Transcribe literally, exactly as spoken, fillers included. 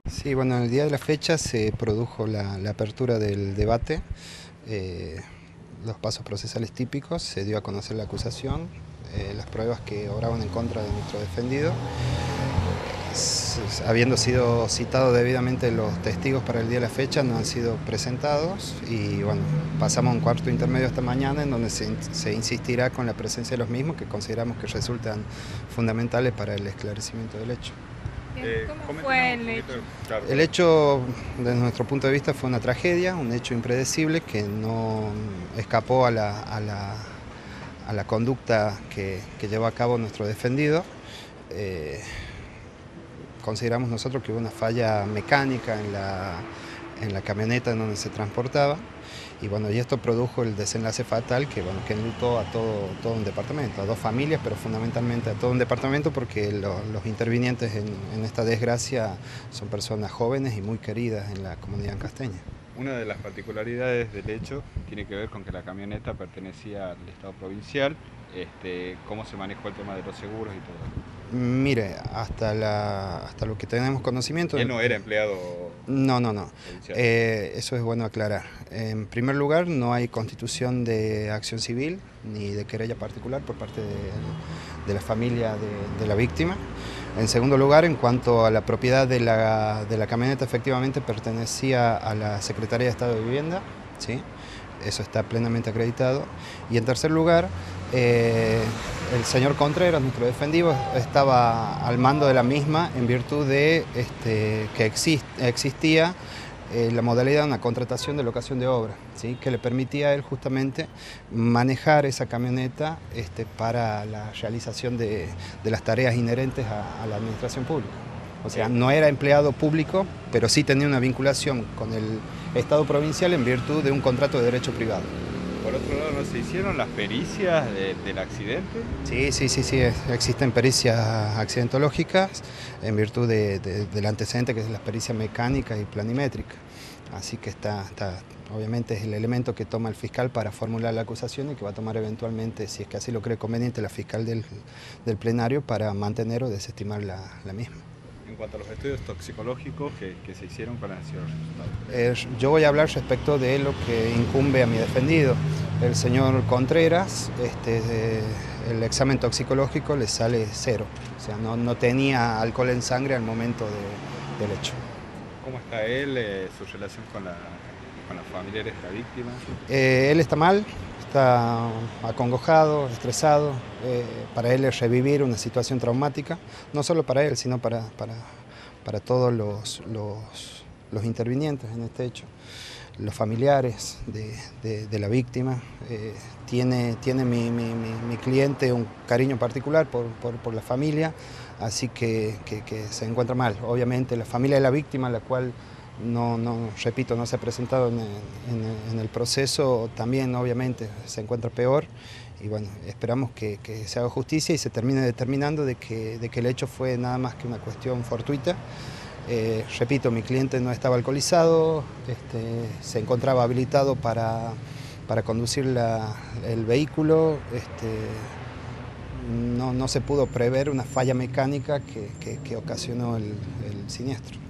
Sí, bueno, en el día de la fecha se produjo la, la apertura del debate, eh, los pasos procesales típicos, se dio a conocer la acusación, eh, las pruebas que obraban en contra de nuestro defendido, S- habiendo sido citados debidamente los testigos para el día de la fecha, no han sido presentados y bueno, pasamos a un cuarto intermedio esta mañana en donde se, se insistirá con la presencia de los mismos que consideramos que resultan fundamentales para el esclarecimiento del hecho. Bien, Eh, ¿cómo fue coméntenos un el poquito, hecho? claro, El perdón. hecho, desde nuestro punto de vista, fue una tragedia, un hecho impredecible que no escapó a la, a la, a la conducta que, que llevó a cabo nuestro defendido. Eh, consideramos nosotros que hubo una falla mecánica en la, en la camioneta en donde se transportaba y bueno, y esto produjo el desenlace fatal que, bueno, que enlutó a todo, todo un departamento, a dos familias, pero fundamentalmente a todo un departamento porque lo, los intervinientes en, en esta desgracia son personas jóvenes y muy queridas en la comunidad ancasteña. Una de las particularidades del hecho tiene que ver con que la camioneta pertenecía al Estado provincial, este, cómo se manejó el tema de los seguros y todo. Mire, hasta, la, hasta lo que tenemos conocimiento... Él no era empleado No, no, no. provincial. Eh, eso es bueno aclarar. En primer lugar, no hay constitución de acción civil ni de querella particular por parte de, de la familia de, de la víctima. En segundo lugar, en cuanto a la propiedad de la, de la camioneta, efectivamente pertenecía a la Secretaría de Estado de Vivienda, ¿sí? Eso está plenamente acreditado. Y en tercer lugar, eh, el señor Contreras, nuestro defendido, estaba al mando de la misma en virtud de este, que exist, existía eh, la modalidad de una contratación de locación de obra, ¿sí? Que le permitía a él justamente manejar esa camioneta este, para la realización de, de las tareas inherentes a, a la administración pública. O sea, no era empleado público, pero sí tenía una vinculación con el Estado provincial en virtud de un contrato de derecho privado. Por otro lado, ¿no se hicieron las pericias de- del accidente? Sí, sí, sí, sí, existen pericias accidentológicas en virtud de, de, del antecedente que es la pericia mecánica y planimétrica. Así que está, está, obviamente es el elemento que toma el fiscal para formular la acusación y que va a tomar eventualmente, si es que así lo cree conveniente, la fiscal del, del plenario para mantener o desestimar la, la misma. En cuanto a los estudios toxicológicos que, que se hicieron, ¿cuáles han sido los resultados? Eh, yo voy a hablar respecto de lo que incumbe a mi defendido. El señor Contreras, este, eh, el examen toxicológico le sale cero, o sea, no, no tenía alcohol en sangre al momento de, del hecho. ¿Cómo está él, eh, su relación con, la, con los familiares de la víctima? Eh, él está mal, está acongojado, estresado. Eh, para él es revivir una situación traumática, no solo para él, sino para, para, para todos los, los, los intervinientes en este hecho. Los familiares de, de, de la víctima. Eh, tiene tiene mi, mi, mi, mi, cliente un cariño particular por, por, por la familia, así que, que, que se encuentra mal. Obviamente la familia de la víctima, la cual no, no repito, no se ha presentado en, en, en el proceso, también obviamente se encuentra peor. Y bueno, esperamos que, que se haga justicia y se termine determinando de que, de que el hecho fue nada más que una cuestión fortuita. Eh, repito, mi cliente no estaba alcoholizado, este, se encontraba habilitado para, para conducir la, el vehículo, este, no, no se pudo prever una falla mecánica que, que, que ocasionó el, el siniestro.